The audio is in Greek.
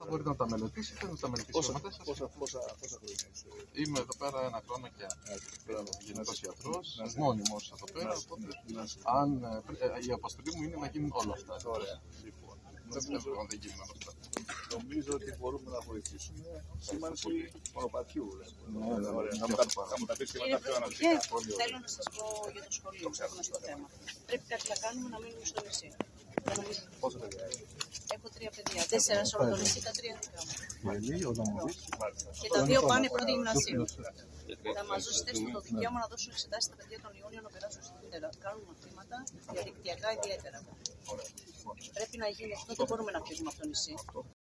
Μπορείτε να τα μελετήσετε, να τα μελετήσετε. Πόσα χρόνια είσαι? Είμαι εδώ πέρα 1 χρόνο και γενικός ιατρός, μόνιμος εδώ πέρα. Οπότε, η αποστολή μου είναι να γίνουν όλα αυτά. Ωραία. Λοιπόν, δεν γίνουν όλα αυτά. Νομίζω ότι μπορούμε να βοηθήσουμε. Σήμανση μονοπατιού. Θα μου τα πεις και μετά πιο αναλυτικά. Θέλω να σας πω για το σχολείο που έχουμε στο θέμα. Πρέπει κάτι να κάνουμε να μείνουμε στο νησί. Πόσα παιδιά είναι? Έχω 3 παιδιά. 4 σε όλο το νησί, τα 3 δικά μου. Και τα 2 πάνε πρώτη γυμνασίου. Θα μας δώσετε το δικαίωμα να δώσουν εξετάσεις στα παιδιά τον Ιούνιο να περάσουν στην Δευτέρα. Κάνουν μαθήματα διαδικτυακά ιδιαίτερα. Πρέπει να γίνει αυτό, δεν μπορούμε να φύγουμε από το νησί.